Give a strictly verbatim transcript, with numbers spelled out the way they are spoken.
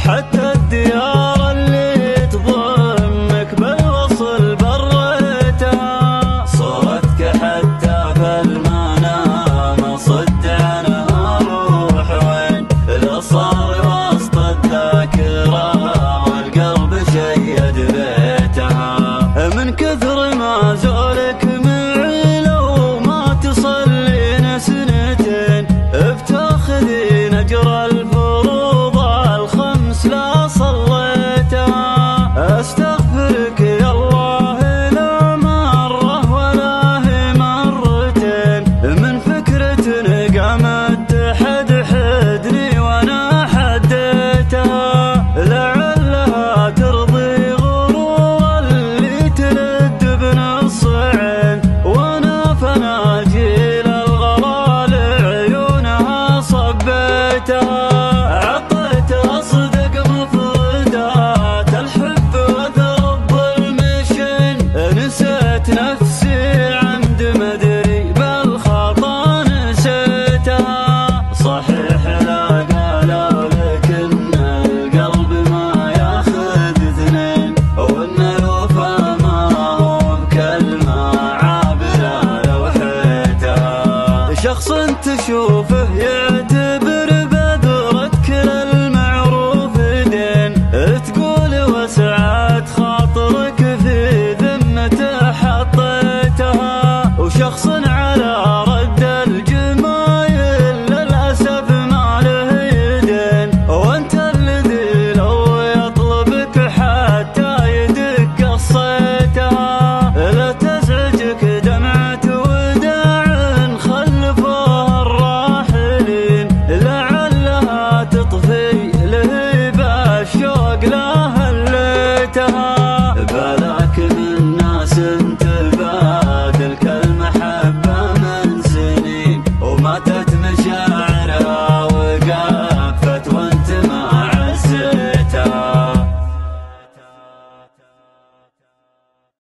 حتى الديار اللي تضمك بالوصل بريتها، صورتك حتى في المنام صد عنها روح وين، لا صار وسط الذاكرة والقلب شيد بيتها. من كثر ما زولك معي لو ما تصلين سنتين، بتاخذين أجر الفروض الخمس لا صليتها. استغفرك يا الله لا مرة ولا هي مرتين، من فكرة قامت تحدحدني وانا حديتها، لعلها ترضي غرور اللي تلد بنص عين، وانا فناجيل الغلا لعيونها صبيتها. عطيتها صدق مفردات الحب وذرب المشن، نسيت نفسي عند مدري بالخطا نسيتها. صحيح لا قالوا لك ان القلب ما ياخذ اثنين، وان الوفا ما هو بكلمه عابره لوحيتها. شخص تشوف